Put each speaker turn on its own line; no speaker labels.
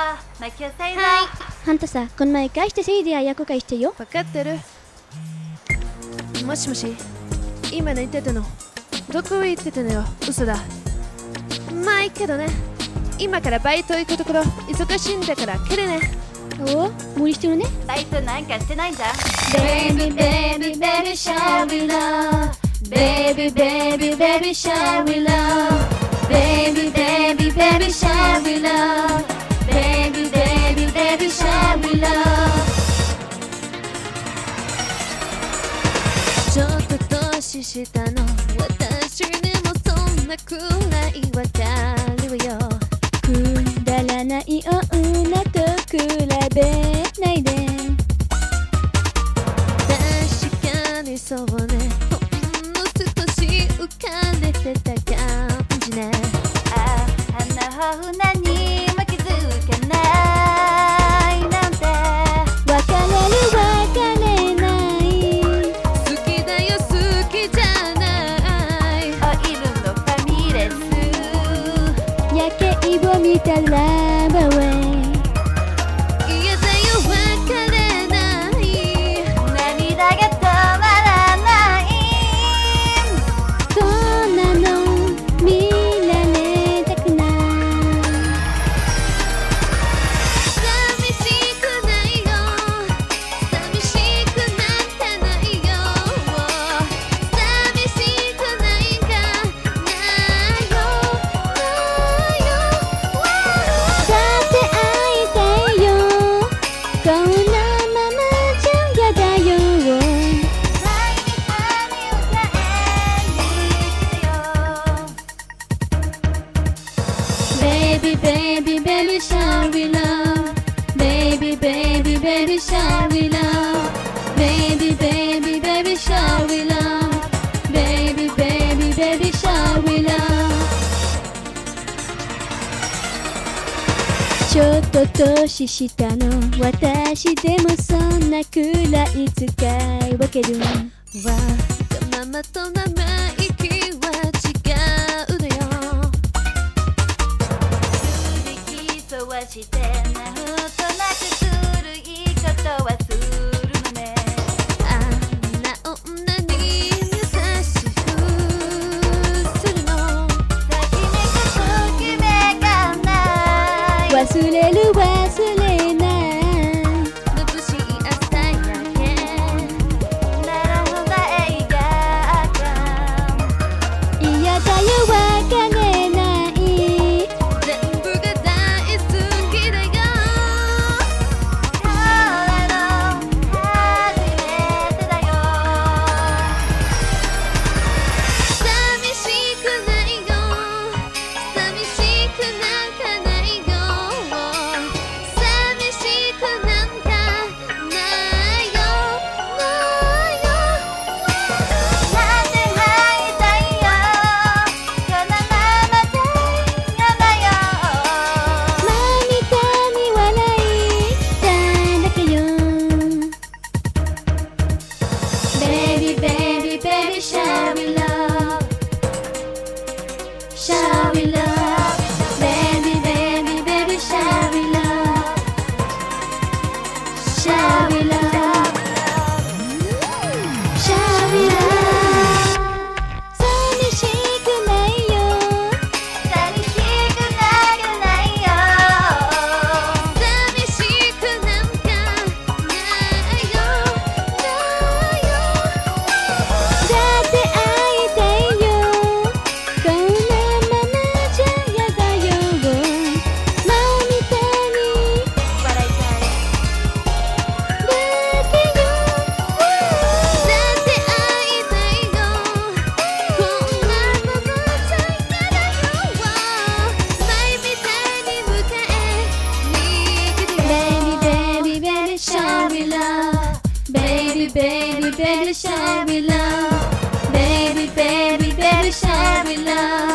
泣きなさいな。
はい。あんたさ、この前返してせいでややこ返してよ。
分かってる。もしもし、今何言ってたの？どこ行ってたのよ。嘘だ。まあいいけどね。今からバイト行くところ忙しいんだから来るね。
おお、無理してるね。
バイトなんかしてないんだ。
Baby baby baby shall we love Baby baby baby shall we love Baby baby baby shall we love Baby baby baby shall we love
ちょっと年下の私にもそんなくらいわかるわよ。
くだらない女と比べないで。
確かにそうね。ほんの少し浮かれてた感じね。
あんな豊富なにも気づかないなんて。
別れない
好きだよ好きじゃない。
オイルのファミレス。
夜景を見たらバウェイ。
嫌だよ別れない。
涙が止まらない。
そんなの見られたくない。
寂しくないよ。寂しくなんてないよ。寂しくないんかないよ。
だって会いたいよ。こんなままじゃやだよ。Baby baby baby shall we love Baby baby baby shall we love Baby baby baby shall we love Baby baby baby shall we love ちょっと年下の私でもそんなくらい使い分ける。
わがままと生意気は違うのよ。
そうはしてなんとなくするいいことはするのね。
あんな女に優しくするの。
ときめがない。
忘れる忘れない。
眩しい朝焼け。
並んだ映画館。
嫌だよ別れない。
全部が大好きだよ。
これの初めてだよ。
寂しくないよ。寂しくなんかないよ。寂しくなんかないよ。
なんで会いたいよ。このままじゃやだよ。
前みたいに笑いただけよ。Baby baby baby shall we love Shall we love Baby baby baby shall we love Shall we love Shall we love 寂しくないよ。
寂しくなくないよ。
寂しくなんかないよ。
だって会いたいよ。こんなままじゃやだよ。前みたいに
笑いたい。
だけよ。
だって会いたいよ。こんなままじゃ嫌だよ。前みたいに迎えに来てよ。
Baby baby baby shall we love Baby baby baby shall we love Baby baby baby shall we love